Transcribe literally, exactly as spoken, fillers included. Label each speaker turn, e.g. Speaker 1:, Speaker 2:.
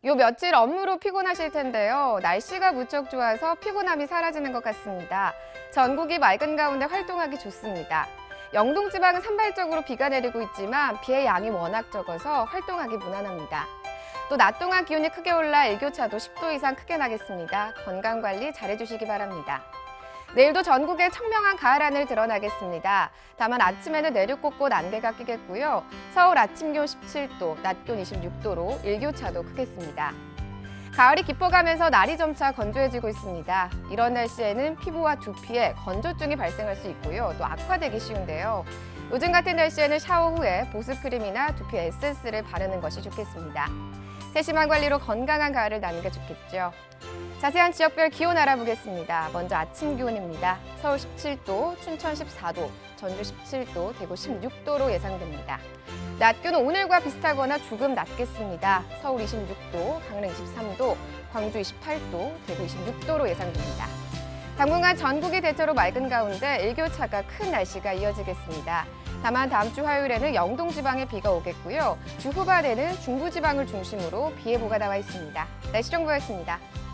Speaker 1: 요 며칠 업무로 피곤하실 텐데요. 날씨가 무척 좋아서 피곤함이 사라지는 것 같습니다. 전국이 맑은 가운데 활동하기 좋습니다. 영동 지방은 산발적으로 비가 내리고 있지만 비의 양이 워낙 적어서 활동하기 무난합니다. 또 낮 동안 기온이 크게 올라 일교차도 십 도 이상 크게 나겠습니다. 건강관리 잘해주시기 바랍니다. 내일도 전국에 청명한 가을 하늘 드러나겠습니다. 다만 아침에는 내륙곳곳 안개가 끼겠고요. 서울 아침 기온 십칠 도, 낮 기온 이십육 도로 일교차도 크겠습니다. 가을이 깊어가면서 날이 점차 건조해지고 있습니다. 이런 날씨에는 피부와 두피에 건조증이 발생할 수 있고요. 또 악화되기 쉬운데요. 요즘 같은 날씨에는 샤워 후에 보습크림이나 두피 에센스를 바르는 것이 좋겠습니다. 세심한 관리로 건강한 가을을 나는 게 좋겠죠. 자세한 지역별 기온 알아보겠습니다. 먼저 아침 기온입니다. 서울 십칠 도, 춘천 십사 도, 전주 십칠 도, 대구 십육 도로 예상됩니다. 낮 기온은 오늘과 비슷하거나 조금 낮겠습니다. 서울 이십육 도, 강릉 이십삼 도, 광주 이십팔 도, 대구 이십육 도로 예상됩니다. 당분간 전국이 대체로 맑은 가운데 일교차가 큰 날씨가 이어지겠습니다. 다만 다음 주 화요일에는 영동 지방에 비가 오겠고요. 주 후반에는 중부 지방을 중심으로 비 예보가 나와 있습니다. 날씨 정보였습니다.